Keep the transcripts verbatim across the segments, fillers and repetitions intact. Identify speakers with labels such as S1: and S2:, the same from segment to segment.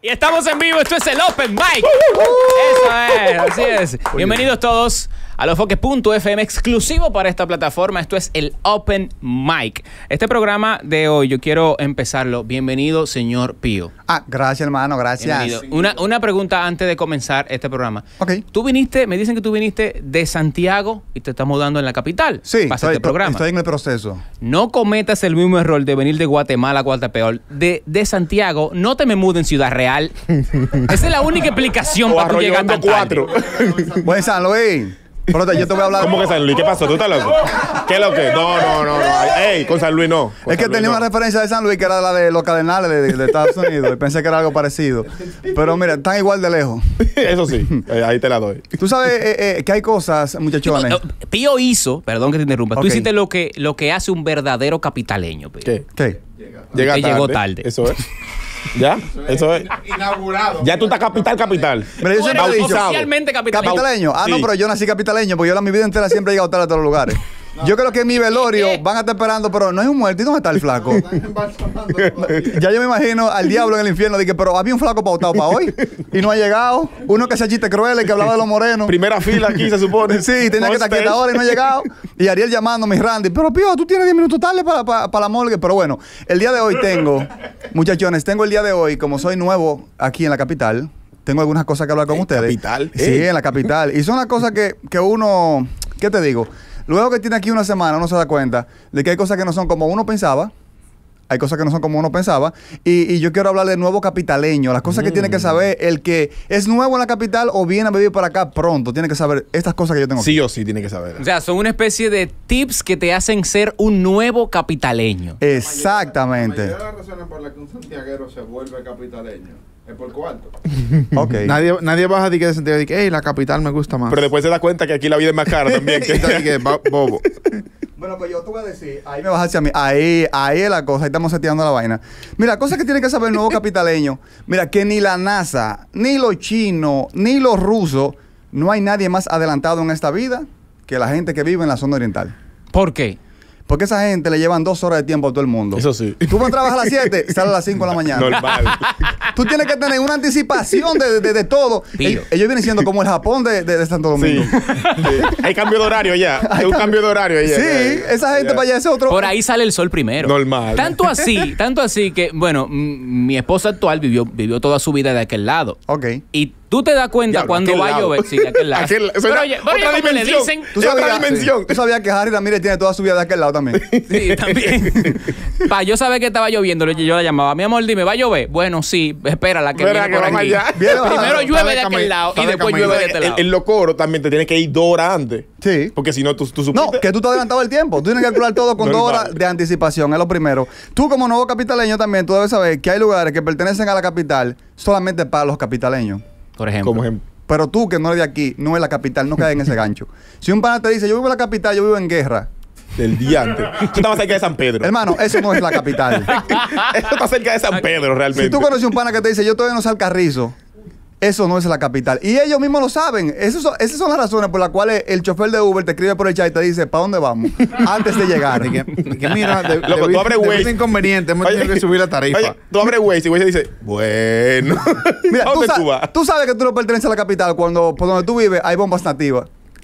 S1: Y estamos en vivo, esto es el Open Mic. Eso es, así es. Bienvenidos todos a Lofoque punto f m, exclusivo para esta plataforma. Esto es el Open Mic. Este programa de hoy yo quiero empezarlo. Bienvenido, señor Pío.
S2: Ah, gracias, hermano, gracias.
S1: Una, una pregunta antes de comenzar este programa.
S2: Ok.
S1: Tú viniste, me dicen que tú viniste de Santiago y te estás mudando en la capital.
S2: Sí,
S1: para
S2: estoy,
S1: este programa.
S2: estoy en el proceso.
S1: No cometas el mismo error de venir de Guatemala a Guatepeor. De, de Santiago, no te me mudes en Ciudad Real. Esa es la única explicación para tú llegar tan
S3: cuatro.
S2: Buen San Luis. Pero yo te voy a hablar.
S3: ¿Cómo que San Luis? ¿Qué pasó? ¿Tú estás loco? ¿Qué es lo que? No, no, no, no. Ey, con San Luis no. Con
S2: es que
S3: San Luis
S2: tenía
S3: no.
S2: una referencia de San Luis que era la de los cardenales de, de Estados Unidos. Y pensé que era algo parecido. Pero mira, están igual de lejos.
S3: Eso sí, eh, ahí te la doy.
S2: Tú sabes eh, eh, que hay cosas, muchachones.
S1: Pío hizo, perdón que te interrumpa,
S2: Ok.
S1: tú hiciste lo que, lo que hace un verdadero capitaleño, Pío.
S3: ¿Qué?
S2: ¿Qué?
S3: Llega
S1: Que
S3: tarde.
S1: llegó tarde.
S3: Eso es. ¿Ya? Eso es.
S4: Inaugurado.
S3: Ya tú estás capital, capital.
S2: Mira, yo
S1: Tú
S2: siempre
S1: eres
S2: he dicho.
S1: oficialmente capitaleño.
S2: ¿Capitaleño? Ah, no,
S3: Sí.
S2: pero yo nací capitaleño porque yo la mi vida entera siempre he llegado tarde a todos los lugares. Yo creo que en mi velorio van a estar esperando, pero no hay un muerto. ¿Y dónde está el flaco? Ya yo me imagino al diablo en el infierno. Dije, pero había un flaco pautado para hoy y no ha llegado. Uno que hacía chistes crueles, que hablaba de los morenos.
S3: Primera fila aquí, se supone.
S2: Sí, tenía que estar
S3: On
S2: aquí ahora y no ha llegado. Y Ariel llamándome, y Randy, pero Pío, tú tienes diez minutos tarde para, para, para la morgue. Pero bueno, el día de hoy tengo, muchachones, tengo el día de hoy, como soy nuevo aquí en la capital, tengo algunas cosas que hablar con
S3: ¿En
S2: ustedes.
S3: capital?
S2: Sí,
S3: Ey.
S2: en la capital. Y son las cosas que, que uno, ¿qué te digo? Luego que tiene aquí una semana, uno se da cuenta de que hay cosas que no son como uno pensaba. Hay cosas que no son como uno pensaba. Y, y yo quiero hablar del nuevo capitaleño. Las cosas que tiene que saber el que es nuevo en la capital o viene a vivir para acá pronto. Tiene que saber estas cosas que yo tengo aquí.
S3: Sí o sí tiene que saber.
S1: O sea, son una especie de tips que te hacen ser un nuevo capitaleño.
S2: Exactamente.
S4: La mayoría de las razones por las que un santiaguero se vuelve capitaleño es por cuarto.
S2: Ok.
S5: Nadie, nadie baja de que de Santiago y que, hey, la capital me gusta más.
S3: Pero después se da cuenta que aquí la vida es más cara también.
S5: Y tal, y que, ba- bobo.
S2: Bueno, pues yo te voy a decir, ahí me vas hacia mí, ahí, ahí es la cosa, ahí estamos seteando la vaina. Mira, cosas que tiene que saber el nuevo capitaleño. Mira, que ni la NASA, ni los chinos, ni los rusos, no hay nadie más adelantado en esta vida que la gente que vive en la zona oriental.
S1: ¿Por qué?
S2: Porque esa gente le llevan dos horas de tiempo a todo el mundo.
S3: Eso sí.
S2: Tú vas a trabajar a las siete, sales a las cinco de la mañana.
S3: Normal.
S2: Tú tienes que tener una anticipación de, de, de todo.
S1: Pío.
S2: Ellos, ellos vienen siendo como el Japón de, de, de Santo Domingo.
S3: Sí. Sí. Hay cambio de horario ya. Hay un cambio de horario ya.
S2: Sí,
S3: Ya.
S2: esa gente
S3: Ya.
S2: para allá es otro.
S1: Por ahí sale el sol primero.
S3: Normal.
S1: Tanto así, tanto así que, bueno, m- mi esposa actual vivió, vivió toda su vida de aquel lado.
S2: Ok.
S1: Y tú te das cuenta
S3: Diablo,
S1: cuando
S3: aquel
S1: va a
S3: lado.
S1: llover. Sí, de aquel lado.
S3: Aquel- eso
S1: pero
S3: era
S1: oye, pero oye,
S3: otra
S1: ¿cómo le
S3: dimensión.
S1: dicen?
S2: ¿Tú
S3: Es otra
S2: sabías,
S3: dimensión.
S2: tú sabías que Harry Ramírez tiene toda su vida de aquel lado también.
S1: Sí, también. Para yo saber que estaba lloviendo, yo yo la llamaba. Mi amor, dime, ¿va a llover? Bueno, sí, espera la que
S3: Espera
S1: viene
S3: que
S1: por
S3: vamos
S1: aquí.
S3: allá.
S2: Viene
S1: Primero
S2: bajando.
S1: llueve
S5: Está
S1: de
S5: de
S1: aquel
S5: cami-
S1: lado
S5: está
S1: y
S5: de
S1: después
S5: camino.
S1: llueve de este
S3: En,
S1: lado.
S3: en los coros también te tienes que ir dos horas antes.
S2: Sí.
S3: Porque si no, tú, tú
S2: No,
S3: supiste.
S2: que tú te has adelantado el tiempo. Tú tienes que calcular todo con dos
S3: Normal.
S2: horas de anticipación, es lo primero. Tú como nuevo capitaleño también, tú debes saber que hay lugares que pertenecen a la capital solamente para los capitaleños.
S1: Por ejemplo.
S3: Como ejemplo.
S2: Pero tú que no eres de aquí, no es la capital, no caes en ese gancho. Si un pana te dice, yo vivo en la capital, yo vivo en Guerra.
S3: Del diante. Tú estabas cerca de San Pedro.
S2: Hermano, eso no es la capital.
S3: Eso está cerca de San Pedro, realmente.
S2: Si tú conoces un pana que te dice, yo todavía no sé al Carrizo, eso no es la capital. Y ellos mismos lo saben. Esos son- esas son las razones por las cuales el chofer de Uber te escribe por el chat y te dice, ¿para dónde vamos? Antes de llegar.
S5: Y que, y que mira, de,
S3: Loco,
S5: de-
S3: tú abres
S5: de- de
S3: Waze.
S5: un inconveniente, hemos tenido que subir la tarifa.
S3: Oye, tú abres Waze y Waze dice, bueno.
S2: Mira,
S3: ¿A
S2: tú,
S3: dónde
S2: sa-
S3: tú vas?
S2: tú sabes que tú no perteneces a la capital cuando por donde tú vives hay bombas nativas.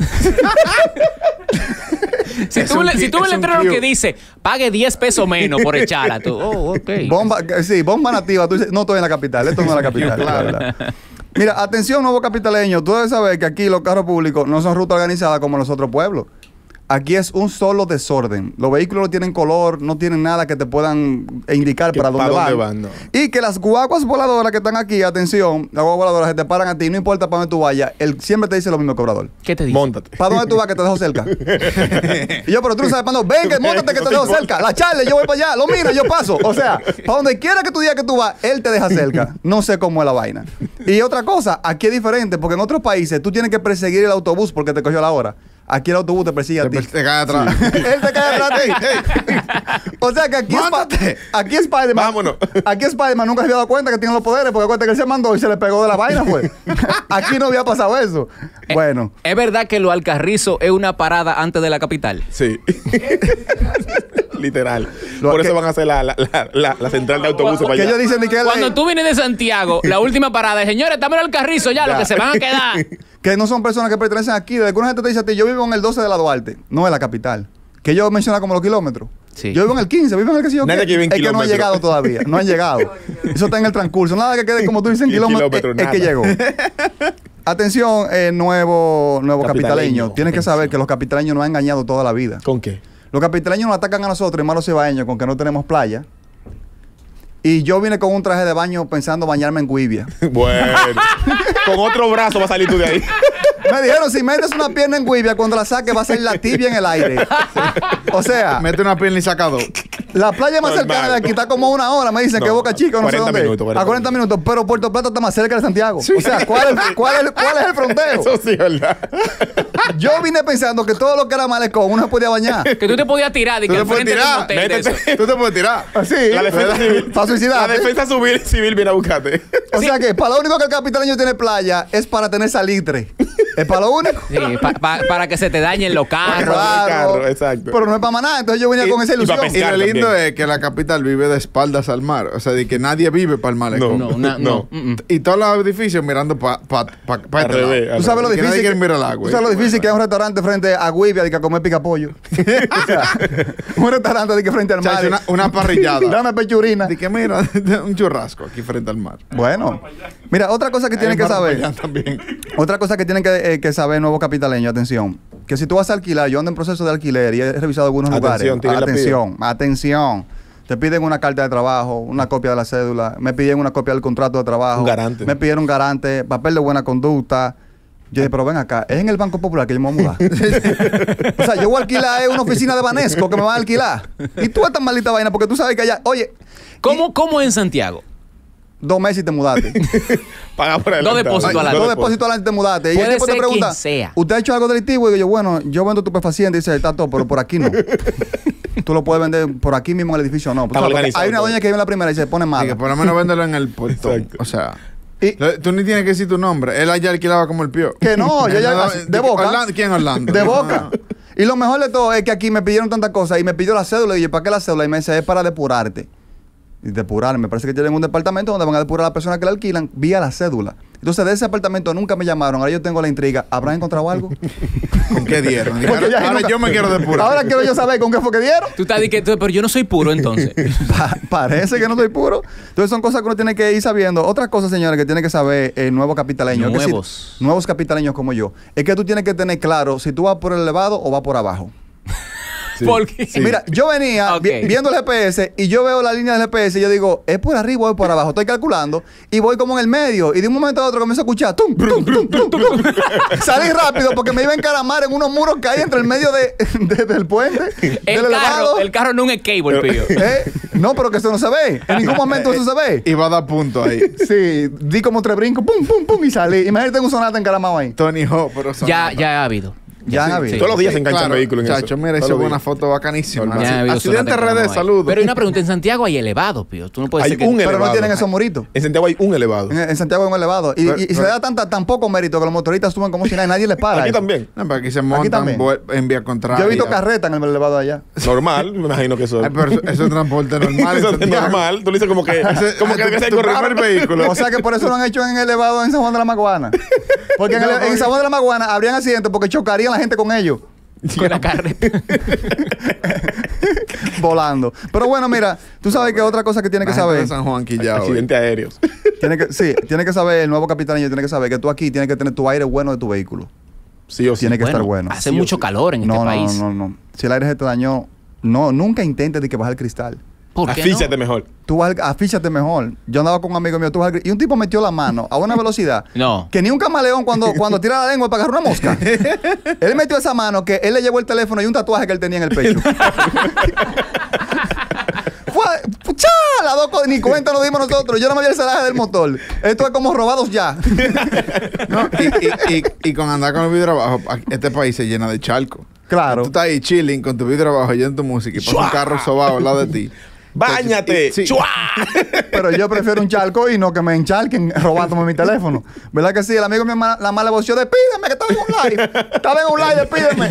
S1: Si
S5: Es
S1: tú,
S5: un
S1: le-
S5: qui-
S1: si tú ves
S5: es
S1: el
S5: un
S1: letrero
S5: cue.
S1: que dice, pague diez pesos menos por echarla, tú, oh, ok.
S2: Bomba, eh, sí, bomba nativa. Tú dices, no estoy en la capital. Esto no es la capital.
S5: Claro.
S2: la verdad. Mira, atención, nuevo capitaleño. Tú debes saber que aquí los carros públicos no son rutas organizadas como en los otros pueblos. Aquí es un solo desorden. Los vehículos no tienen color, no tienen nada que te puedan indicar
S3: Que
S2: para dónde
S3: pa'
S2: van.
S3: dónde van, no.
S2: Y que las guaguas voladoras que están aquí, atención, las guaguas voladoras se te paran a ti, no importa para dónde tú vayas, él siempre te dice lo mismo el cobrador.
S1: ¿Qué te dice?
S3: Móntate.
S2: ¿Para dónde tú vas que te dejo cerca? Y yo, pero tú no sabes para dónde. Venga, móntate que
S3: No
S2: te
S3: te
S2: dejo
S3: importa.
S2: cerca. La Charlie, yo voy para allá. Lo mira, yo paso. O sea, para donde quiera que tú digas que tú vas, él te deja cerca. No sé cómo es la vaina. Y otra cosa, aquí es diferente, porque en otros países tú tienes que perseguir el autobús porque te cogió la hora. Aquí el autobús te persigue a
S5: Te,
S2: ti.
S5: te cae atrás.
S2: Él te cae atrás a ti. O sea que aquí, Sp-
S5: Móntate.
S2: aquí Spider-Man.
S3: Vámonos.
S2: Aquí Spider-Man nunca se había dado cuenta que tiene los poderes, porque acuérdate que él se mandó y se le pegó de la vaina, pues. Aquí no había pasado eso. Bueno.
S1: ¿Es verdad que lo Alcarrizo es una parada antes de la capital?
S3: Sí. Literal.
S2: Lo
S3: Por
S2: que-
S3: eso van a hacer la, la, la, la, la central de autobuses para
S2: Que
S3: allá.
S2: ellos dicen de que,
S1: Cuando tú vienes de Santiago, la última parada es, señores, estamos en el Carrizo ya, los que se van a quedar.
S2: que no son personas que pertenecen aquí. De alguna gente te dice a ti, yo vivo en el doce de la Duarte, no en la capital. Que ellos mencionan como los kilómetros.
S1: Sí.
S2: Yo vivo en el quince, vivo en el que sí yo
S3: Nadie
S2: qué.
S3: aquí vive en
S2: Es que no han
S3: kilómetros.
S2: llegado todavía, no han llegado. Eso está en el transcurso. Nada que quede como tú dices en
S3: Y
S2: kilómetros,
S3: kilómetros,
S2: es, es que llegó.
S3: nada.
S2: Atención, eh, nuevo, nuevo capitaleño.
S3: Capitaleño.
S2: Tienes que saber que los capitaleños nos han engañado toda la vida.
S3: ¿Con qué?
S2: Los capitaleños nos atacan a nosotros, hermanos cibaeños, con que no tenemos playa. Y yo vine con un traje de baño pensando bañarme en Guivia.
S3: Bueno. Con otro brazo va a salir tú de ahí.
S2: Me dijeron, si metes una pierna en Guivia, cuando la saques va a salir la tibia en el aire. O sea,
S5: Mete una pierna y saca dos.
S2: la playa más
S3: Normal.
S2: cercana de aquí está como una hora. Me dicen
S3: No,
S2: que Boca Chica, no sé
S3: cuarenta
S2: dónde.
S3: minutos, cuarenta
S2: a cuarenta minutos. Pero Puerto Plata está más cerca de Santiago. O sea, ¿cuál es, cuál es- cuál es el fronteo?
S3: Eso sí, ¿verdad?
S2: Yo vine pensando que todo lo que era malecón uno se podía bañar.
S1: Que tú te podías tirar y
S5: Tú
S1: que
S5: te
S1: al
S5: puedes
S1: frente del
S5: tirar.
S1: motel de
S3: Métete.
S1: eso.
S5: Tú te puedes tirar.
S2: Así.
S3: La defensa civil.
S2: Para suicidarte.
S3: La defensa civil, civil viene a buscarte.
S2: O sea que para lo único que el capitaleño tiene playa es para tener salitre. Es para lo único.
S1: Sí, pa- pa- para que se te dañen los carros.
S3: Claro. carro, exacto.
S2: Pero no es para maná. Entonces yo venía
S3: Y-
S2: con esa
S3: y pa'
S2: ilusión.
S3: pescar.
S5: Y lo
S3: también.
S5: lindo es que la capital vive de espaldas al mar. O sea, de que nadie vive para el malecón.
S1: No, na- no.
S3: No.
S1: mm, mm.
S5: Y todos los edificios mirando para pa, pa, pa
S3: Al
S5: este lado.
S3: revés, al
S2: Tú sabes lo
S5: Que
S2: difícil
S5: nadie
S2: que,
S5: quiere mirar el agua.
S2: tú sabes lo difícil que es un restaurante frente a Guivia de que a comer pica pollo. O sea, un restaurante de que frente al mar.
S5: Chacho, una, una parrillada.
S2: Dame pechurina.
S5: De que mira, un churrasco aquí frente al mar.
S2: Bueno, mira, otra cosa que
S5: Hay
S2: tienen
S5: un
S2: que
S5: bar
S2: saber.
S5: allá también.
S2: Otra cosa que tienen que, eh, que saber nuevos capitaleños, atención. Que si tú vas a alquilar, yo ando en proceso de alquiler y he revisado algunos
S3: Atención,
S2: lugares.
S3: tiene la
S2: Atención, atención. Te piden una carta de trabajo, una copia de la cédula, me piden una copia del contrato de trabajo.
S3: Un garante.
S2: Me pidieron un garante, papel de buena conducta. Yo dije, pero ven acá, es en el Banco Popular que yo me voy a mudar. O sea, yo voy a alquilar eh, una oficina de Banesco que me van a alquilar. Y tú esta maldita vaina, porque tú sabes que allá, oye,
S1: ¿Cómo, ¿Cómo en Santiago?
S2: dos meses y te mudaste.
S3: Paga por
S1: Dos depósitos adelante.
S2: Dos depósitos adelante te mudaste. Y el
S1: Puede
S2: tipo te
S1: ser
S2: pregunta,
S1: quien sea.
S2: ¿usted ha hecho algo delictivo? Y digo yo, bueno, yo vendo estupefaciente. Y dice, está todo, pero por aquí no. Tú lo puedes vender por aquí mismo en el edificio, no.
S3: Está
S2: Porque
S3: organizado
S2: hay una
S3: todo.
S2: doña que vive en la primera y se pone
S5: Y que
S2: mala.
S5: por lo menos véndelo en el puerto.
S3: Exacto.
S5: O sea,
S2: Y
S5: lo- tú ni tienes que decir tu nombre. Él allá alquilaba como el pío.
S2: que no, yo ya,
S5: Él no-
S2: de boca.
S5: Orlando- ¿Quién Orlando?
S2: De
S5: No,
S2: boca.
S5: no.
S2: Y lo mejor de todo es que aquí me pidieron tantas cosas y me pidió la cédula. Y yo, ¿para qué la cédula? Y me dice, es para depurarte. Y depurar, me parece que tienen un departamento donde van a depurar a la persona que la alquilan vía la cédula. Entonces, de ese apartamento nunca me llamaron. Ahora yo tengo la intriga. ¿Habrán encontrado algo?
S5: ¿Con qué dieron? Dije,
S2: Porque ya
S5: ahora
S2: nunca-
S5: yo me quiero depurar.
S2: Ahora quiero yo saber con qué fue que dieron.
S1: Tú estás diciendo, pero yo no soy puro entonces.
S2: Pa- parece que no soy puro. Entonces son cosas que uno tiene que ir sabiendo. Otra cosa, señores, que tiene que saber el nuevo capitaleño. es que si-
S1: Nuevos.
S2: nuevos capitaleños como yo. Es que tú tienes que tener claro si tú vas por el elevado o vas por abajo.
S1: Porque
S2: Mira, yo venía
S1: Ok.
S2: vi- viendo el G P S y yo veo la línea del G P S y yo digo, ¿es por arriba o es por abajo? Estoy calculando y voy como en el medio y de un momento a otro comienzo a escuchar tum, tum, tum, tum, tum. Salí rápido porque me iba a encaramar en unos muros que hay entre el medio de, de- del puente,
S1: el
S2: del
S1: carro,
S2: elevado.
S1: el carro no es un cable, pío.
S2: ¿Eh? No, pero que eso no se ve. En ningún momento eso se ve.
S5: Y va a dar punto ahí.
S2: Sí, di como tres brincos, pum, pum, pum, y salí. Imagínate un sonata encaramado ahí.
S5: Tony Hawk, pero son-
S1: Ya, ya ha habido.
S2: Ya han habido.
S3: Todos los días
S5: Sí,
S3: se enganchan
S5: claro.
S3: vehículos en
S5: Chacho,
S3: eso.
S5: mira,
S3: Todos
S5: eso
S3: los
S5: fue una
S3: días.
S5: foto bacanísima.
S3: Normal.
S1: Ya ha habido
S5: Accidente
S1: sonata
S5: redes,
S1: como hay.
S5: saludos.
S1: Pero hay una pregunta, en Santiago hay elevados, pío. Tú no puedes
S3: Hay
S1: decir que...
S3: un
S2: Pero no
S3: elevado.
S2: tienen esos moritos.
S3: En Santiago hay un elevado.
S2: En, en Santiago hay un elevado. Y,
S5: Pero-
S2: y- y se
S5: pero-
S2: le da tanta, tan poco mérito que los motoristas suben como si nada y nadie les para.
S3: Aquí
S2: eso.
S3: también.
S5: No, pero aquí se montan
S2: también.
S5: vuel- en vía contraria.
S2: Yo he visto carreta en el elevado allá.
S3: Normal, me imagino que eso
S5: Ay, pero eso, eso es transporte normal. en
S3: Eso es
S5: Santiago.
S3: normal. Tú le dices como que...
S5: Ese-
S3: Como que
S5: tu-
S3: que se
S5: tu
S3: corre
S5: primer vehículo.
S2: O sea que por eso lo han hecho en el elevado en San Juan de la Maguana. Porque en, el-
S5: No, porque-
S2: en San Juan de la Maguana habrían accidentes porque chocarían la gente con ellos.
S1: Con la carreta.
S2: Volando. Pero bueno, mira, tú sabes que otra cosa que tiene que
S5: La gente
S2: saber.
S5: de San Juan quillao, güey.
S3: Accidentes aéreos.
S2: Tiene que, sí, tiene que saber, el nuevo capitaleño tiene que saber que tú aquí tienes que tener tu aire bueno de tu vehículo.
S3: Sí o sí.
S2: Tiene que estar bueno.
S1: Hace
S3: Sí o
S1: mucho
S3: sí.
S1: calor en
S2: No,
S1: este
S2: no,
S1: país.
S2: no, no, no. Si el aire se te dañó, no, nunca intentes de que baje el cristal.
S1: ¿Por qué
S3: Afíchate
S1: no?
S3: mejor.
S2: Tú vas, al- afíchate mejor. Yo andaba con un amigo mío, tú vas al- y un tipo metió la mano a una velocidad
S1: No.
S2: que ni un camaleón cuando, cuando tira la lengua para agarrar una mosca. Él metió esa mano que él le llevó el teléfono y un tatuaje que él tenía en el pecho. Fue, ¡chá! Las dos cosas, ni cuenta nos dimos nosotros. Yo no me vi el celaje del motor. Esto es como robados ya.
S5: No, y, y, y, y con andar con el vidrio abajo, aquí- este país se llena de charco.
S2: Claro.
S5: Tú estás ahí chilling con tu vidrio abajo, oyendo tu música y pasa un carro sobado al lado de ti.
S3: ¡Báñate!
S5: Sí.
S3: ¡Chua!
S2: Pero yo prefiero un charco y no que me encharquen robándome mi teléfono. ¿Verdad que sí? El amigo mío ma- la mala voció, despídeme, que estaba en un live. Estaba en un live, despídeme.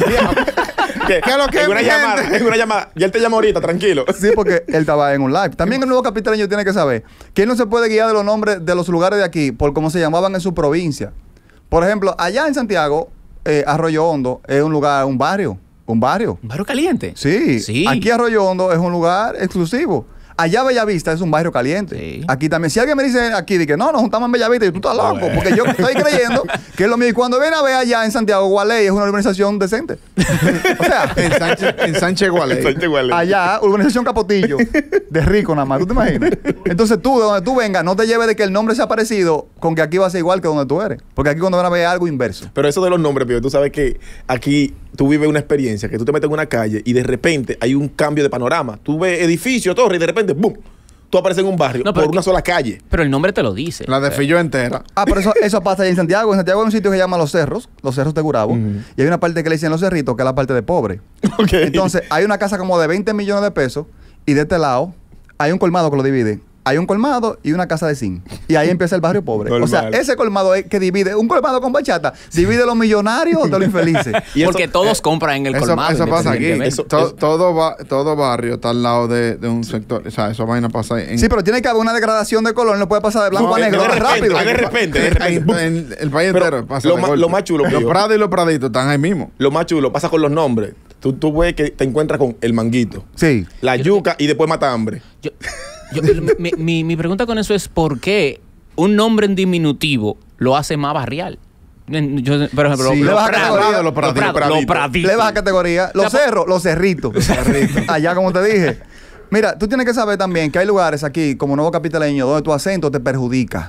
S3: ¿Qué?
S5: ¿Qué es lo que
S3: en
S5: es,
S3: una
S5: mi
S3: llamada,
S5: gente?
S3: en una llamada. Ya él te llama ahorita, tranquilo.
S2: Sí, porque él estaba en un live. También el nuevo capitaleño tiene que saber que él no se puede guiar de los nombres de los lugares de aquí por cómo se llamaban en su provincia. Por ejemplo, allá en Santiago, eh, Arroyo Hondo es un lugar, un barrio. Un barrio.
S1: ¿Un barrio caliente?
S2: Sí.
S1: Sí.
S2: Aquí Arroyo Hondo es un lugar exclusivo. Allá Bellavista es un barrio caliente.
S1: Sí.
S2: Aquí también. Si alguien me dice aquí de que no, nos juntamos en Bellavista, y tú estás loco,
S3: Bueno.
S2: porque yo estoy creyendo que es lo mismo. Y cuando viene a ver allá en Santiago, Gualey es una urbanización decente. O sea,
S5: En Sánchez, en Sánchez Gualey.
S3: Sánchez Gualey.
S2: allá, urbanización Capotillo, de rico nada más, ¿tú te imaginas? Entonces tú, de donde tú vengas, no te lleves de que el nombre sea parecido con que aquí va a ser igual que donde tú eres. Porque aquí cuando van a ver algo inverso.
S3: Pero eso de los nombres, Pío, tú sabes que aquí tú vives una experiencia, que tú te metes en una calle y de repente hay un cambio de panorama. Tú ves edificio, torre, y de repente, ¡bum! Tú apareces en un barrio
S1: No, pero
S3: por una
S1: que-
S3: sola calle.
S1: Pero el nombre te lo dice.
S5: La de Fillo entera.
S2: Ah, pero eso, eso pasa allá en Santiago. En Santiago hay un sitio que se llama Los Cerros, Los Cerros de Gurabo.
S3: Ujú.
S2: Y hay una parte que le dicen Los Cerritos, que es la parte de pobre.
S3: Ok.
S2: Entonces, hay una casa como de veinte millones de pesos y de este lado hay un colmado que lo divide. Hay un colmado y una casa de zinc. Y ahí empieza el barrio pobre. O sea,
S3: Normal.
S2: ese colmado es que divide, un colmado con bachata, divide los millonarios de los infelices.
S3: Y eso-
S1: Porque todos compran en el
S5: Eso,
S1: colmado.
S5: eso pasa aquí.
S1: independientemente.
S3: Eso-
S5: To-
S3: eso-
S5: todo, va- todo barrio está al lado de, de un sector. O sea, esa vaina pasa en.
S2: Sí, pero tiene que haber una degradación de color, no puede pasar de blanco
S3: No,
S2: a
S3: de
S2: negro
S3: repente,
S2: rápido.
S3: de repente, de
S5: En-
S3: repente,
S5: en-
S3: ¡bum!
S5: en el país
S3: Pero
S5: entero pasa
S3: lo
S5: de
S3: ma-
S5: golpe.
S3: lo más chulo,
S5: Los
S3: Pío.
S5: prados y los praditos están ahí mismo.
S3: Lo más chulo pasa con los nombres. Tú, tú ves que te encuentras con el manguito,
S2: Sí.
S3: la yuca y después mata hambre.
S1: Yo- yo- mi, mi- mi pregunta con eso es ¿por qué un nombre en diminutivo lo hace más barrial? En- yo- por ejemplo,
S2: Sí,
S1: los
S2: le baja
S1: prados,
S2: categoría.
S1: los
S5: Los
S1: prados,
S5: praditos,
S1: los
S3: praditos.
S1: praditos.
S2: Le baja categoría. Los
S1: O sea,
S2: cerros, los cerritos. Allá, como te dije. Mira, tú tienes que saber también que hay lugares aquí, como Nuevo Capitaleño, donde tu acento te perjudica.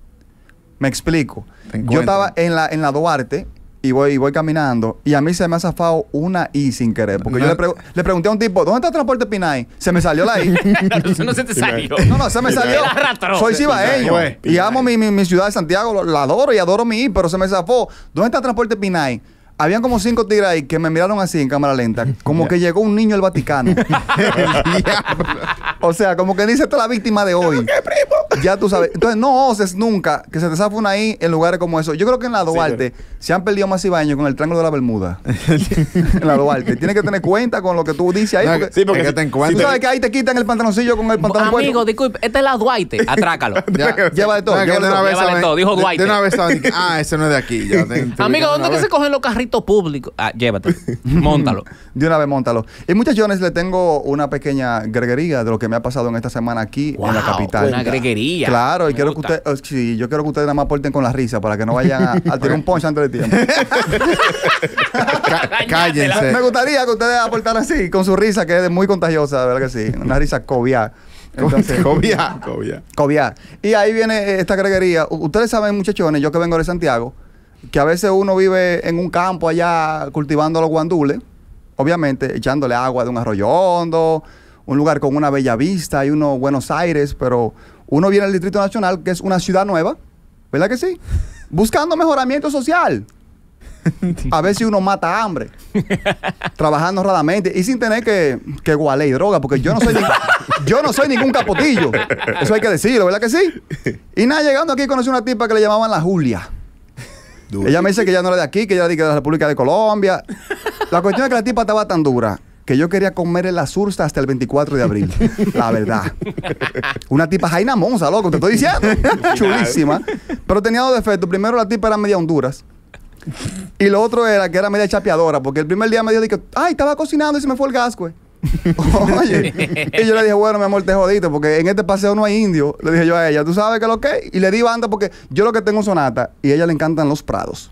S2: Me explico.
S5: Te
S2: Yo
S5: encuentran.
S2: estaba en la, en la Duarte y voy, y voy caminando y a mí se me ha zafado una I sin querer. Porque yo le, pregu- le pregunté a un tipo, ¿dónde está el transporte Pinay? Se me salió la I.
S1: Eso no se te salió.
S2: No, no, se me salió.
S1: Te la arrastró.
S2: Soy cibaeño.
S5: Fue.
S2: Y amo mi, mi, mi ciudad de Santiago, lo- la adoro y adoro mi I, pero se me zafó. ¿Dónde está el transporte Pinay? Habían como cinco tigres ahí que me miraron así en cámara lenta, como que llegó un niño al Vaticano. O sea, como que dice, esta es la víctima de hoy. Ya tú sabes. Entonces, no oses nunca que se te zafa una I en lugares como eso. Yo creo que en la Duarte se han perdido más cibaeños con el Triángulo de la Bermuda. En la Duarte. Tienes que tener cuenta con lo que tú dices ahí.
S5: No,
S2: Porque,
S3: Sí, porque
S5: es que
S3: si-
S5: te
S3: si
S2: tú
S5: encuentras.
S2: sabes que ahí te quitan el pantaloncillo con el pantalón
S1: Amigo,
S2: puesto.
S1: disculpe, esta es la Dwight. Atrácalo.
S2: Ya, lleva de todo.
S5: No, es que
S2: lleva de
S5: de una
S2: todo.
S5: vez
S1: Llévale
S5: saben-
S1: todo, dijo
S5: de-
S1: Dwight.
S5: De una vez saben que, ah, ese no es de aquí. Ya, te- te ubican
S1: Amigo,
S5: de
S1: ¿dónde
S5: una
S1: que se
S5: vez.
S1: cogen los carritos públicos? Ah, llévatelo. Móntalo.
S2: De una vez, móntalo. Y muchachones, le tengo una pequeña greguería de lo que me ha pasado en esta semana aquí en la
S1: Wow,
S2: capital.
S1: una greguería.
S2: Claro, y
S1: Me
S2: quiero que
S1: gusta.
S2: usted, oh, sí, yo quiero que ustedes nada más aporten con la risa para que no vayan a, a tirar un punch antes de tiempo.
S5: Cá- Cállense.
S2: Me gustaría que ustedes aportaran así, con su risa, que es muy contagiosa, de verdad que sí. Una risa cobiar. Entonces,
S5: Cobia.
S3: Cobia.
S2: cobiar. Y ahí viene eh, esta greguería. U- Ustedes saben, muchachones, yo que vengo de Santiago, que a veces uno vive en un campo allá cultivando los guandules, obviamente echándole agua de un arroyo hondo, un lugar con una bella vista y unos Buenos Aires, pero uno viene al Distrito Nacional, que es una ciudad nueva, ¿verdad que sí? Buscando mejoramiento social. A ver si uno mata hambre. Trabajando honradamente y sin tener que, que gualer y droga, porque yo no soy ningún, yo no soy ningún capotillo. Eso hay que decirlo, ¿verdad que sí? Y nada, llegando aquí conocí una tipa que le llamaban la Julia. Ella me dice que ella no era de aquí, que ella era de la República de Colombia. La cuestión es que la tipa estaba tan dura que yo quería comerle la sursta hasta el veinticuatro de abril. La verdad. Una tipa Jaina Monza, loco, te estoy diciendo. Chulísima. Pero tenía dos defectos. Primero, la tipa era media Honduras. Y lo otro era que era media chapeadora, porque el primer día me dijo, dije, ay, estaba cocinando y se me fue el gas, güey. Oye, y yo le dije, bueno, mi amor, te jodiste, porque en este paseo no hay indio. Le dije yo a ella, ¿tú sabes qué es lo que es? Y le di banda porque yo lo que tengo es sonata y a ella le encantan los prados.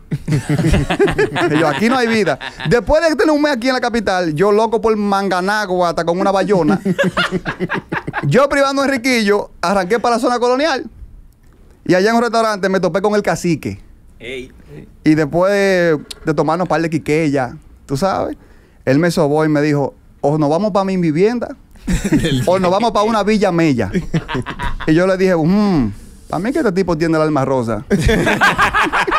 S2: Y yo, aquí no hay vida. Después de tener un mes aquí en la capital, yo loco por Manganagua hasta con una bayona. Yo privando a Enriquillo, arranqué para la zona colonial. Y allá en un restaurante me topé con el cacique.
S1: Ey.
S2: Y después de, de tomarnos un par de quiqueya, tú sabes, él me sobó y me dijo, o nos vamos para mi vivienda, o nos vamos para una villa mella. Y yo le dije, mmm, a mí que este tipo tiene el alma rosa.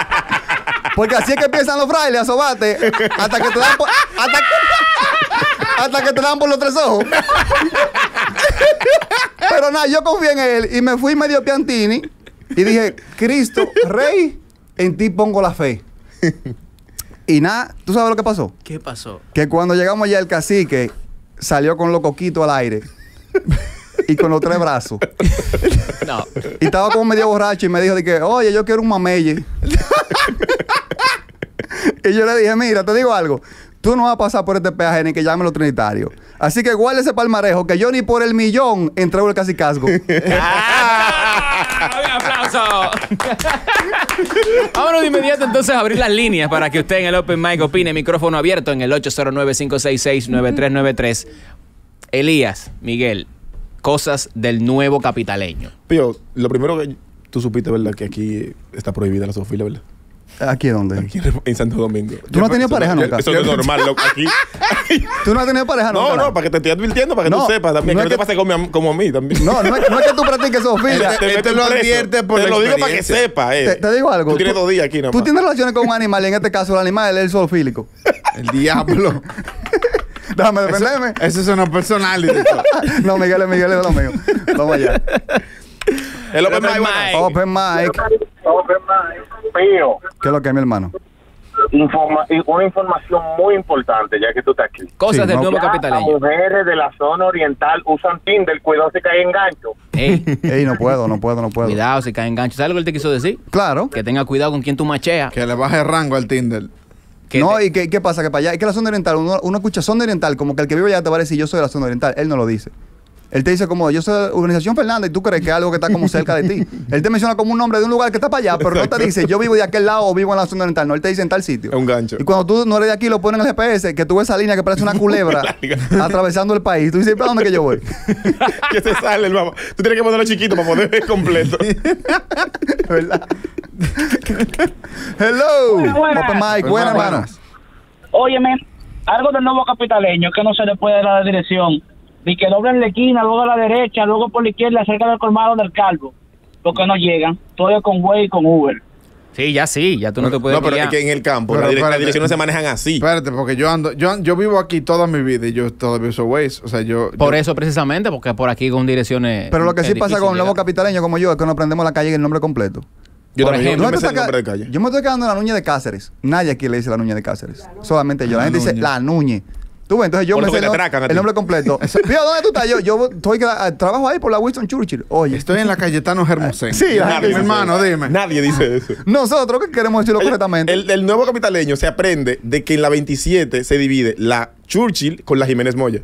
S2: Porque así es que empiezan los frailes a sobarte hasta que te dan por, hasta, hasta que te dan por los tres ojos. Pero nada, yo confié en él y me fui medio piantini y dije, Cristo, Rey, en ti pongo la fe. Y nada, ¿tú sabes lo que pasó?
S1: ¿Qué pasó?
S2: Que cuando llegamos allá el cacique salió con los coquitos al aire y con los tres brazos.
S1: No.
S2: Y estaba como medio borracho y me dijo de que, oye, yo quiero un mameye. Y yo le dije, mira, te digo algo. Tú no vas a pasar por este peaje ni que llame los trinitarios. Así que guarda ese palmarejo que yo ni por el millón entrego el cacicazgo.
S1: ¡Ah! ¡Un aplauso! Vámonos de inmediato entonces a abrir las líneas para que usted en el Open Mic opine. Micrófono abierto en el ocho cero nueve, cinco seis seis, nueve tres nueve tres. Elías, Miguel, cosas del nuevo capitaleño.
S3: Pío, lo primero que tú supiste, ¿verdad? Que aquí está prohibida la zoofilia, ¿verdad?
S2: ¿Aquí dónde?
S3: Aquí en- en Santo Domingo.
S2: ¿Tú no has tenido
S3: Eso
S2: pareja
S3: no-
S2: nunca?
S3: Eso no es normal, loco. Aquí.
S2: ¿Tú no has tenido pareja
S3: No,
S2: nunca?
S3: no, para que te esté advirtiendo, para que
S2: No,
S3: tú sepas también.
S2: no
S3: que
S2: es
S3: no te
S2: que-
S3: pase como, a- como a mí también.
S2: No, no es, no es que tú practiques zoofilia.
S5: Este-
S3: Te meten
S5: lo
S3: preso.
S5: advierte por
S3: Te
S5: la
S3: lo digo para que
S5: experiencia.
S3: sepa, eh.
S2: Te, te digo algo.
S3: Tú tienes dos días aquí, nomás.
S2: Tú tienes relaciones con un animal y en este caso el animal es el zoofílico.
S5: El diablo.
S2: Déjame defenderme.
S5: Eso es una personalidad.
S2: No, Miguel es Miguel es de lo mío. Vamos allá.
S3: El Open
S1: Open
S3: Mic, bueno.
S1: mic.
S2: Open mic.
S6: Pío,
S2: ¿Qué es lo que es, mi hermano?
S6: informa- y una información muy importante, ya que tú estás aquí.
S1: Cosas
S2: Sí,
S1: del
S2: no.
S1: nuevo
S6: Ya las
S1: capitaleño.
S6: mujeres de la zona oriental usan Tinder, cuidado si cae en gancho.
S1: Ey,
S2: Ey, no puedo, no puedo, no puedo.
S1: cuidado si cae en gancho. ¿Sabes lo que él te quiso decir?
S2: Claro.
S1: Que tenga cuidado con quien tú macheas.
S5: Que le baje rango al Tinder.
S1: Que
S2: No,
S1: te-
S2: y qué, qué pasa, que para allá, es que la zona oriental, uno, uno escucha zona oriental, como que el que vive allá te va a decir yo soy de la zona oriental. Él no lo dice. Él te dice como yo soy de Urbanización Fernández y tú crees que es algo que está como cerca de ti. Él te menciona como un nombre de un lugar que está para allá, pero no te dice yo vivo de aquel lado o vivo en la zona oriental. No, él te dice en tal sitio.
S3: Es un gancho.
S2: Y cuando tú no eres de aquí, lo ponen en el G P S, que tú ves esa línea que parece una culebra atravesando el país. Tú dices, ¿para dónde que yo voy?
S3: Que se sale el mapa. Tú tienes que ponerlo chiquito para poder ver completo.
S2: ¿Verdad? Hello.
S7: Buenas, buenas.
S2: Open mic, buena,
S5: Buenas,
S2: hermano.
S5: buenas.
S7: Óyeme, algo del nuevo capitaleño que no se le puede dar la dirección. Ni que doblen la esquina, luego a la derecha, luego por la izquierda, cerca del colmado del Calvo. Porque no llegan. Todo es con Way y con Uber.
S1: Sí, ya sí, ya tú no te puedes
S3: No, pero
S1: guiar.
S3: es que en el campo
S5: Pero
S3: la dire- las
S5: espérate.
S3: direcciones se manejan así.
S5: Espérate, porque yo ando, yo, yo vivo aquí toda mi vida y yo todavía uso Waze. O sea, yo.
S1: Por
S5: yo-
S1: eso precisamente, porque por aquí con direcciones...
S2: Pero lo que
S1: es
S2: sí pasa
S1: difícil
S2: con el nuevo
S1: llegar.
S2: capitaleño como yo es que no aprendemos la calle y el nombre completo.
S3: Yo
S1: Por
S3: también
S1: ejemplo,
S3: yo me
S2: ¿Dónde
S3: sé
S2: tú
S3: el nombre de
S2: estás
S3: calle.
S2: ca- Yo me estoy quedando en la Nuña de Cáceres. Nadie aquí le dice la Nuña de Cáceres. Solamente yo. La
S5: La
S2: gente dice
S5: Nuña.
S2: la Nuñe. Tú ves, entonces yo
S3: Por
S2: me
S3: eso
S2: sé
S3: que
S2: el,
S3: te
S2: no-
S3: atracan a
S2: el
S3: ti.
S2: nombre completo. Fíjate, ¿dónde tú estás? Yo, yo estoy, gra- trabajo ahí por la Winston Churchill. Oye,
S5: Estoy en la Cayetano Hermosén.
S2: Sí, la
S3: Nadie
S2: gente
S5: mi
S3: dice
S5: hermano,
S3: eso.
S5: dime.
S3: Nadie dice eso.
S2: nosotros que queremos decirlo
S3: El,
S2: correctamente.
S3: el- el nuevo capitaleño se aprende de que en la veintisiete se divide la Churchill con la Jiménez Moya.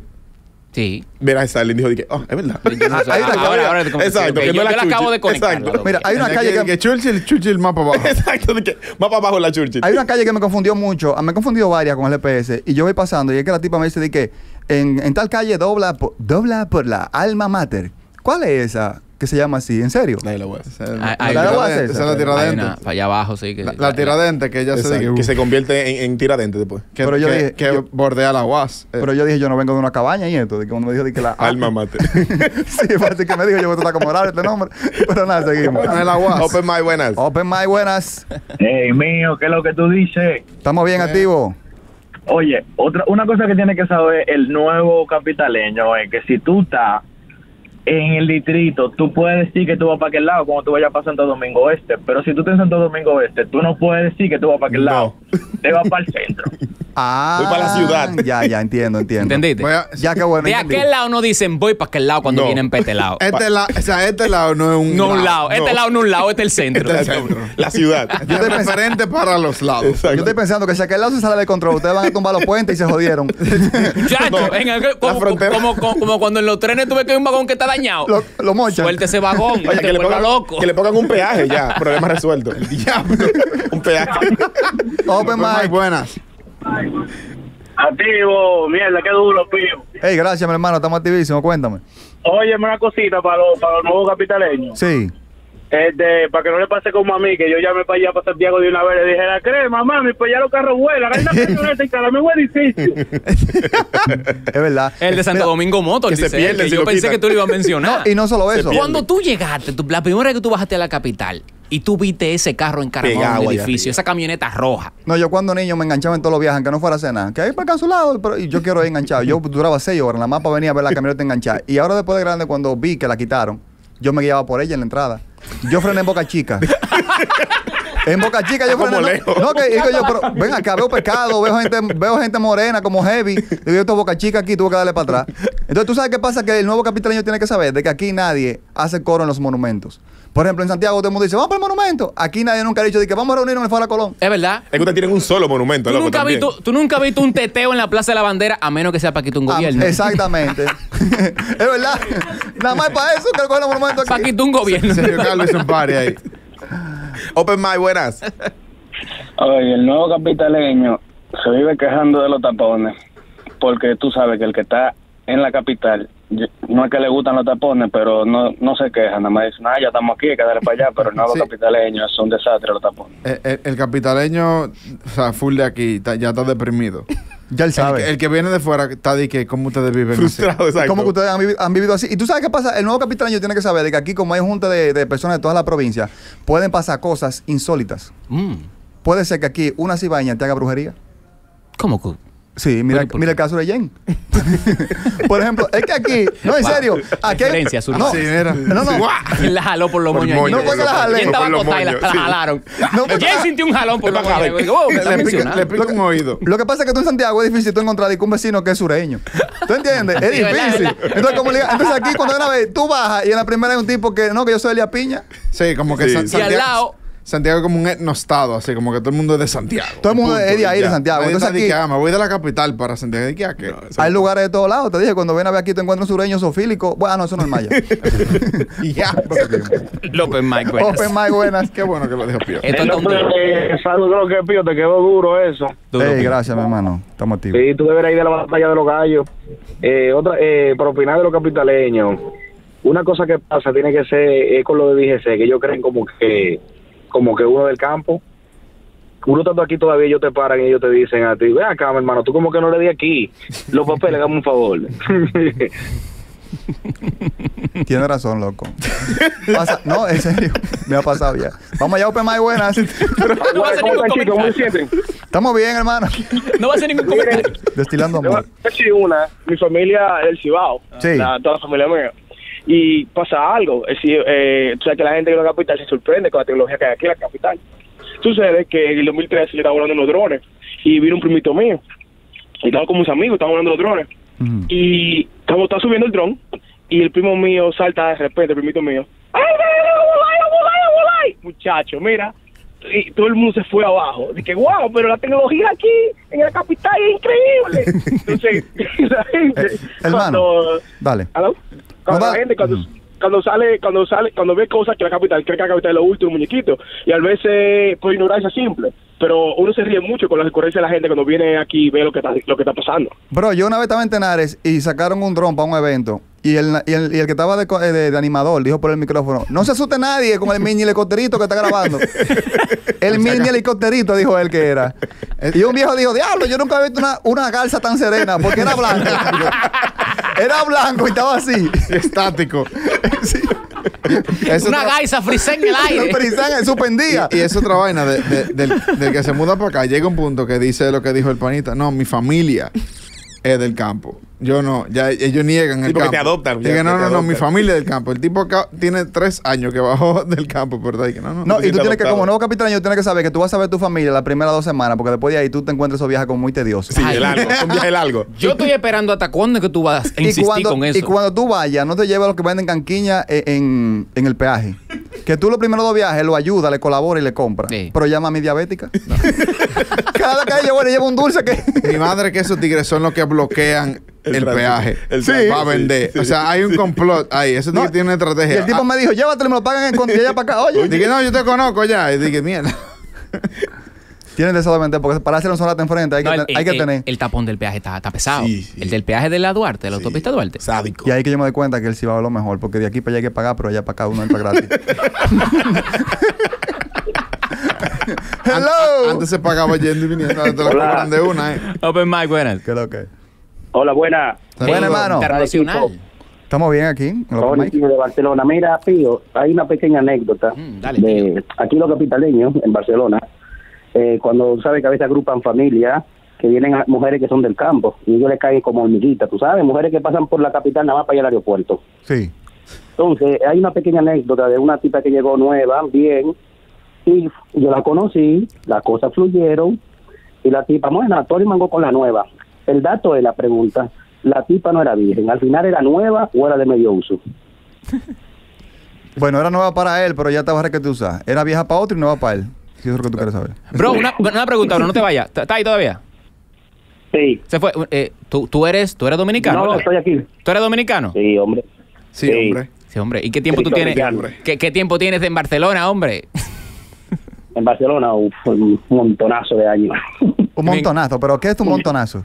S1: Sí.
S3: Verás, Stalin dijo, dije, oh, es verdad.
S1: Yo no sé.
S2: ahí está,
S1: ahora, ahora, como que sí,
S3: Exacto,
S1: ok,
S3: que
S1: yo,
S3: no es
S1: yo
S3: la
S1: la acabo de
S3: Churchill.
S1: conectar.
S3: Exacto.
S1: las dos.
S2: Mira, hay una
S5: De
S2: calle
S5: que,
S2: que,
S5: que Churchill, Churchill más para abajo.
S3: Exacto, de que va para abajo la Churchill.
S2: hay una calle que me confundió mucho. Me he confundido varias con el G P S. Y yo voy pasando y es que la tipa me dice de que en, en tal calle dobla, por- dobla por la Alma Mater. ¿Cuál es esa que se llama así? ¿En serio?
S3: Nadie la voy a hacer.
S5: Esa es
S1: Hay-
S5: la
S1: hay-
S5: tiradente,
S2: esa
S5: esa es la
S1: Hay
S5: tiradente.
S1: una para allá abajo, sí. Que,
S5: La, la tiradente que ella se
S3: Exacto,
S5: dice
S3: que se convierte en, en tiradente después.
S5: que,
S2: Pero yo
S5: que-
S2: dije-
S5: que
S2: yo-
S5: bordea la U A S. Eh,
S2: Pero yo dije, yo no vengo de una cabaña y esto. De que cuando me dijo de que la
S3: Alma mater.
S2: Sí, parece que me dijo, yo voy a tratar como raro este nombre. Pero nada, seguimos.
S5: no es la U A S.
S3: Open My buenas.
S2: Open My, buenas.
S6: Hey, mío, ¿qué es lo que tú dices?
S2: Estamos bien activos.
S6: Oye, otra una cosa que tiene que saber el nuevo capitaleño es que si tú estás en el distrito, tú puedes decir que tú vas para aquel lado cuando tú vayas para Santo Domingo Este, pero si tú estás en Santo Domingo Este, tú no puedes decir que tú vas para aquel
S3: No.
S6: lado, te vas para el centro.
S2: Ah,
S3: Voy para la ciudad.
S2: Ya, ya, entiendo, entiendo.
S1: ¿Entendiste?
S5: Voy a-
S2: Ya, qué bueno.
S1: De
S2: entendí.
S1: aquel lado no dicen voy para aquel lado cuando
S3: No.
S1: vienen para este lado.
S5: Este, la, o sea, este lado no es un.
S1: No un lado. Este
S3: no.
S1: lado no un lado, este es el centro.
S5: Este es el centro.
S3: La ciudad.
S5: Yo estoy referente para los lados.
S3: Exacto.
S2: Yo estoy pensando que si aquel lado se sale de control, ustedes van a tumbar los puentes y se jodieron.
S1: Muchacho,
S3: No,
S1: en el-
S3: la
S1: como,
S3: frontera.
S1: como, como, como cuando en los trenes tú ves que hay un vagón que está dañado.
S2: Lo, lo mochan.
S1: Suelta ese vagón,
S3: Oye,
S1: te
S3: que le,
S1: vuelva
S3: pongan,
S1: loco.
S3: que le pongan un peaje ya. Problema resuelto. El diablo. Un peaje.
S2: Open
S5: Muy
S2: mic.
S5: buenas.
S6: Activo, mierda, qué duro, pío.
S2: Hey, gracias, mi hermano. Estamos activísimos. Cuéntame.
S6: Óyeme una cosita para los, para los nuevos capitaleños.
S2: Sí.
S6: Este, para que no le pase como a mí, que yo llamé para allá, para Santiago de una vez, le dije, la crema, mami, pues ya los carros vuelan, hay una camioneta y cada mi buen edificio.
S2: Es verdad.
S1: El de Santo
S2: Mira,
S1: Domingo Motors,
S3: que se
S1: dice él,
S3: pierden
S1: que
S3: si
S1: yo
S3: lo
S1: pensé
S3: quitan.
S1: que tú lo ibas a mencionar.
S2: Y no solo eso.
S3: pierde.
S1: Cuando tú llegaste, tú- la primera vez que tú bajaste a la capital, y tú viste ese carro encaramado en
S3: Pegado
S1: el
S3: allá
S1: edificio,
S3: arriba.
S1: esa camioneta roja.
S2: No, yo cuando niño me enganchaba en todos los viajes, aunque no fuera a cenar. Que ahí para acá a su lado, pero y yo quiero ir enganchado. Yo duraba seis horas, la mapa venía a ver la camioneta enganchada. Y ahora después de grande, cuando vi que la quitaron, yo me guiaba por ella en la entrada. Yo frené en Boca Chica. En Boca Chica yo frené.
S3: Como
S2: No,
S3: lejos.
S2: no, que digo yo, pero ven acá, veo pescado, veo gente, veo gente morena como heavy. Digo yo, esto es Boca Chica aquí, tuve que darle para atrás. Entonces, ¿tú sabes qué pasa? Que el nuevo capitaleño tiene que saber de que aquí nadie hace coro en los monumentos. Por ejemplo, en Santiago todo el mundo dice, vamos para el monumento. Aquí nadie nunca ha dicho de que vamos a reunirnos en el Foro Colón.
S1: Es verdad.
S3: Es que ustedes tienen un solo monumento,
S1: Tú
S3: loco,
S1: nunca, has
S3: también.
S1: visto, tú nunca has visto un teteo en la Plaza de la Bandera, a menos que sea para quitar un
S2: Ah,
S1: gobierno.
S2: exactamente. Es verdad. Nada más para eso que coger el monumento
S1: Para
S2: aquí.
S1: quitar un gobierno.
S5: Sergio Carlos hizo un party ahí.
S3: Open Mic, buenas.
S7: Oye, el nuevo capitaleño se vive quejando de los tapones, porque tú sabes que el que está en la capital, yo- no es que le gustan los tapones, pero no no se queja, nada más dicen, ah, ya estamos aquí, hay que darle para allá, pero el nuevo
S5: Sí.
S7: capitaleño es un desastre los tapones.
S5: El, el- el capitaleño, o sea, full de aquí, está- ya está deprimido.
S2: Ya él
S5: El,
S2: sabe.
S5: que- el que viene de fuera está de que, ¿cómo ustedes viven así?
S3: Frustrado, exacto.
S2: ¿Cómo que ustedes han, vivi- han vivido así? Y tú sabes qué pasa, el nuevo capitaleño tiene que saber de que aquí, como hay junta de, de personas de toda la provincia, pueden pasar cosas insólitas.
S1: Mm.
S2: Puede ser que aquí una cibaña te haga brujería.
S1: ¿Cómo que?
S2: Sí, mira,
S1: Pero, ¿por
S2: mira
S1: qué?
S2: el caso de Jen. Por ejemplo, es que aquí, no, en
S1: Wow.
S2: serio, aquí hay,
S1: Referencia, Zuri.
S2: no,
S5: Sí, mira.
S2: no, no,
S1: ¿Quién la jaló por los
S3: Por
S1: moños?
S3: moño,
S2: No, porque la jalé.
S1: ¿Quién estaba
S3: Por los
S1: acostada y la,
S3: moños,
S1: la
S3: sí.
S1: jalaron?
S2: No, porque-
S1: ¿Quién sintió un jalón por los
S3: Para
S1: moños?
S3: acá.
S1: Digo, oh, me está
S5: Le, pica,
S1: mencionando.
S5: le pica un oído.
S2: Lo que pasa es que tú en Santiago es difícil tú encontrar un vecino que es sureño. ¿Tú entiendes? Es
S1: Sí, verdad,
S2: difícil.
S1: verdad.
S2: Entonces, como le diga- entonces aquí cuando una vez tú bajas y en la primera hay un tipo que no, que yo soy Elia Piña.
S5: Sí, como que
S3: Sí.
S5: San-
S3: Y
S5: Santiago,
S1: al lado-
S5: Santiago es como un etnostado, así como que todo el mundo es de Santiago.
S2: Todo el mundo
S5: Punto,
S2: es de ahí,
S5: y
S2: de
S5: ya.
S2: Santiago.
S5: Nadie
S2: Entonces
S5: está de
S2: aquí-
S5: que, ah, me voy de la capital para Santiago. ¿De qué a qué?
S2: Hay lugares de todos lados. Te dije, cuando ven a ver aquí te encuentras un sureño sofílico. Bueno, no, eso no es maya.
S5: Y ya.
S1: López Mike, buenas.
S2: Open Mike, buenas.
S5: Qué bueno que lo dijo Pío.
S1: Esto es
S7: No,
S1: contigo.
S7: eh, saludos, que Pío, te quedó duro eso.
S1: Duro,
S2: Ey,
S1: Pío.
S2: gracias, mi hermano. Estamos activos.
S7: Sí, tú deberías ir de la batalla de los gallos. Eh, otra, eh, para opinar de los capitaleños, una cosa que pasa tiene que ser eh, con lo de D G C, que ellos creen como que como que uno del campo. Uno estando aquí todavía, ellos te paran y ellos te dicen a ti, ven acá, mi hermano, tú como que no le di aquí los papeles, dame un favor.
S2: Tienes razón, loco. Pasa- no, en serio. Me ha pasado ya. Vamos allá, Open Mike, buenas.
S1: No va a hacer
S7: ¿Cómo
S1: ningún
S7: están, chicos? ¿Cómo se
S1: comentario.
S7: sienten?
S2: Estamos bien, hermano.
S1: No va a hacer ningún comentario.
S2: Destilando
S8: Le voy
S2: amor.
S8: a decir una, mi familia es del Cibao,
S2: Sí.
S8: la- toda la familia mía. Y pasa algo, es decir, eh, tú sabes que la gente de la capital se sorprende con la tecnología que hay aquí en la capital. Sucede que en el dos mil trece yo estaba volando unos drones y vino un primito mío. Y estaba con mis amigos, estaban volando los drones.
S2: Ujú.
S8: Y estamos estaba subiendo el dron y el primo mío salta de repente, el primito mío. ¡Ay, ay, ay, ay, ay, ay, ay! Muchacho, mira. Y todo el mundo se fue abajo. Dije, wow, pero la tecnología aquí en la capital es increíble. Entonces, la gente.
S2: Eh, hermano,
S8: cuando-
S2: dale.
S8: ¿Aló? Cuando
S2: No,
S8: la
S2: da-
S8: gente, cuando,
S2: Ujú.
S8: cuando sale, cuando sale, cuando ve cosas que la capital, cree que la capital es lo último, muñequito. Y a veces, por ignorancia simple. Pero uno se ríe mucho con las ocurrencias de la gente cuando viene aquí y ve lo que está, lo que está pasando.
S2: Bro, yo una vez estaba en Tenares y sacaron un dron para un evento. Y el, y el, y el que estaba de, co- eh, de- de animador dijo por el micrófono: no se asuste nadie con el mini helicópterito que está grabando. El mini helicópterito, dijo él que era. Y un viejo dijo: diablo, yo nunca he visto una, una garza tan serena porque era blanco. Era blanco y estaba así.
S5: Estático.
S2: Sí.
S5: Es
S1: Una
S5: otra-
S1: gaisa frisé en el aire.
S2: El Perizán suspendía.
S5: Y es otra vaina de- de- del, del que se muda para acá. Llega un punto que dice lo que dijo el panita. No, mi familia es del campo. Yo no, ya ellos niegan
S3: Sí,
S5: el
S3: porque
S5: campo.
S3: te adoptan, ya,
S5: Digan, no,
S3: te
S5: no, no, mi
S3: adoptan.
S5: familia es del campo. El tipo acá tiene tres años que bajó del campo, pero está ahí que no, no.
S2: No, y tú
S3: sientes
S2: tienes que,
S3: adoptado.
S2: como nuevo capitán, tienes que saber que tú vas a ver tu familia las primeras dos semanas, porque después de ahí tú te encuentras esos viajes como muy tediosos.
S3: Sí,
S1: Ay.
S3: el algo. Un viaje largo.
S1: Yo estoy esperando hasta cuándo es que tú vas a insistir
S2: y cuando,
S1: con eso.
S2: Y cuando tú vayas, no te lleves a los que venden canquiña en, en, en el peaje. Que tú los primeros dos viajes lo ayuda, le colabora y le compra.
S1: Sí.
S2: Pero llama a mi diabética. Cada vez que ella bueno, lleva un dulce que...
S5: Mi madre que esos tigres son los que bloquean el,
S3: El tránsito.
S5: peaje
S3: El
S2: Sí.
S5: para vender.
S3: sí,
S5: O sea, hay un complot ahí. Esos
S2: No,
S5: tigres tienen una
S2: Y
S5: estrategia.
S2: el tipo
S5: Ah,
S2: me dijo, llévatelo y me lo pagan en cuando llegue para acá. Oye,
S5: dije, no, yo te conozco ya. Y dije, mierda.
S2: tienen deseo de vender, porque para hacer un solate enfrente hay,
S1: No,
S2: que,
S1: el,
S2: te- hay
S1: el-
S2: que tener.
S1: el- el tapón del peaje está, está pesado.
S3: Sí, sí.
S1: El del peaje de la Duarte, de la
S3: Sí.
S1: autopista Duarte.
S3: Sádico.
S2: Y ahí que yo me doy cuenta que el Cibao es lo mejor, porque de aquí para allá hay que pagar, pero allá para acá uno entra gratis. Hello.
S5: Antes se pagaba yendo y viniendo. Ahora te lo
S7: Hola.
S5: cobran de una, eh.
S1: Open Mike, buenas.
S2: ¿Qué es lo que?
S7: Hola, buena.
S2: Bueno,
S1: Eh,
S2: hermano.
S1: Internacional.
S2: Estamos bien aquí. en el open
S9: Tony
S2: mic.
S9: de Barcelona. Mira, Pío, hay una pequeña anécdota
S1: Mm, dale,
S9: de aquí los capitaleños en Barcelona, eh, cuando sabes que a veces agrupan familias que vienen a mujeres que son del campo y ellos les caen como hormiguitas, tú sabes, mujeres que pasan por la capital nada más para ir al aeropuerto.
S2: Sí.
S9: Entonces, hay una pequeña anécdota de una tipa que llegó nueva, bien, y yo la conocí, las cosas fluyeron, y la tipa, bueno, Tony mangó con la nueva. El dato es la pregunta, la tipa no era virgen, al final era nueva o era de medio uso.
S2: Bueno, era nueva para él, pero ya estaba que te usas. Era vieja para otro y nueva para él. Si eso es lo que tú quieres saber.
S1: Bro, una, una pregunta, bro, no te vayas. ¿Está ahí todavía?
S9: Sí.
S1: Se fue. Eh, ¿tú, tú, eres, ¿Tú eres dominicano?
S9: No, no,
S1: ¿verdad?
S9: estoy aquí.
S1: ¿Tú eres dominicano?
S9: Sí, hombre.
S5: Sí,
S9: Sí.
S5: hombre.
S1: Sí, hombre. ¿Y qué tiempo
S9: Sí,
S1: tú tienes?
S9: dominicano.
S1: ¿Qué, ¿Qué tiempo tienes en Barcelona, hombre?
S9: En Barcelona, uf, un montonazo de años.
S2: Un montonazo. ¿Pero qué es un montonazo?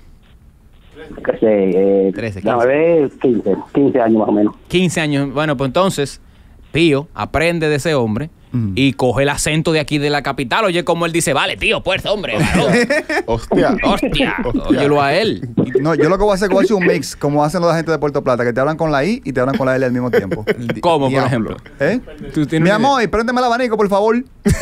S9: Que sé, eh,
S1: trece,
S9: déjame ver, quince, quince años más o menos.
S1: quince años. Bueno, pues entonces, Pío aprende de ese hombre
S2: Mm.
S1: y coge el acento de aquí de la capital. Oye, como él dice, vale, tío, pues, hombre, varón.
S5: Hostia.
S1: Hostia, óyelo a él.
S2: No, yo lo que voy a hacer es que voy a hacer un mix, como hacen los gente de Puerto Plata, que te hablan con la I y te hablan con la L al mismo tiempo.
S1: ¿Cómo, por
S5: Diablo.
S1: ejemplo?
S2: ¿Eh?
S1: ¿Tú tienes
S2: Mi
S1: una idea?
S2: amor, y préndeme el abanico, por favor.
S5: es,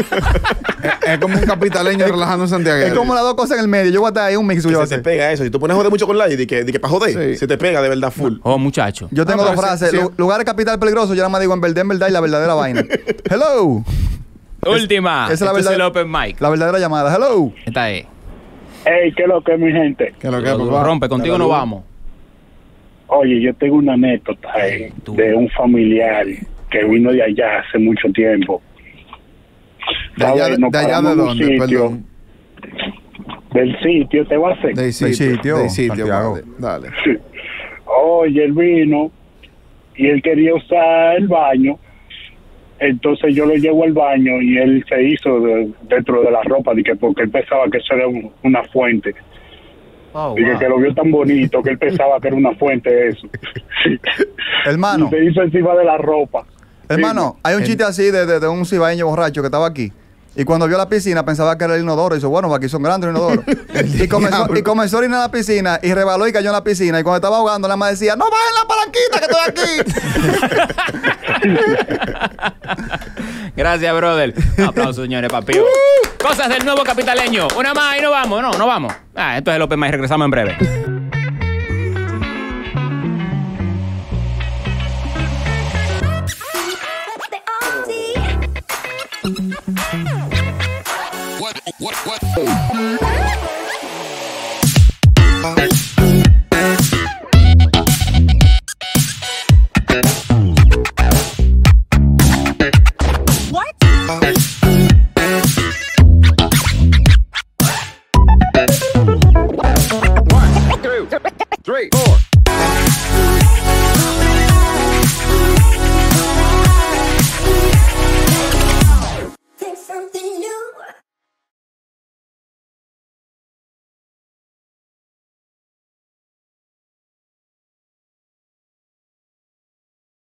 S5: es como un capitaleño relajando en Santiago.
S2: Es como las dos cosas en el medio. Yo voy a estar ahí un mix.
S3: Que
S2: Yo, voy a
S3: se te
S2: hacer.
S3: pega eso. Si tú pones a joder mucho con la I, de que, de que para joder,
S5: Sí.
S3: se te pega de verdad full.
S1: Oh, muchacho.
S2: yo tengo
S5: No,
S2: dos
S5: pero sí,
S2: frases.
S5: sí.
S2: Lu- Lugares capital peligrosos, yo nada más digo en verdad, en verdad y la verdadera vaina. Hello.
S1: Última.
S2: Esa es la
S1: Este
S2: verdad-
S1: el open mic.
S2: La verdadera llamada. Hello.
S1: Esta es.
S7: Ey, ¿qué es lo que es, mi gente?
S5: Que lo que,
S1: Lo
S5: papá.
S1: rompe, contigo no vamos.
S7: Oye, yo tengo una anécdota eh,
S1: Tú.
S7: de un familiar que vino de allá hace mucho tiempo.
S5: De allá,
S7: ¿Sabes? Nos
S5: de, allá
S7: paramos
S5: de
S7: en un
S5: dónde,
S7: sitio,
S5: perdón.
S7: Del sitio, te va a hacer.
S5: Del sitio.
S2: sitio,
S5: Del sitio,
S2: Santiago.
S5: vale. Dale.
S7: Oye, él vino y él quería usar el baño. Entonces yo lo llevo al baño y él se hizo de- dentro de la ropa, de que porque él pensaba que eso era un- una fuente.
S1: Oh,
S7: Dije
S1: wow.
S7: que lo vio tan bonito que él pensaba que era una fuente eso.
S2: Hermano.
S7: Y se hizo encima de la ropa.
S2: Hermano, hay un
S1: El-
S2: chiste así de, de, de un cibaeño borracho que estaba aquí. Y cuando vio la piscina pensaba que era el inodoro. Y dijo, bueno, aquí son grandes los inodoros. y, comenzó, y comenzó a orinar en la piscina y rebaló y cayó en la piscina. Y cuando estaba ahogando, nada más decía, no bajen la palanquita que estoy aquí.
S1: Gracias, brother. Aplausos, señores, papío. Cosas del nuevo capitaleño. Una más y no vamos. No, no vamos. Ah, esto es el Open Mic. Regresamos en breve.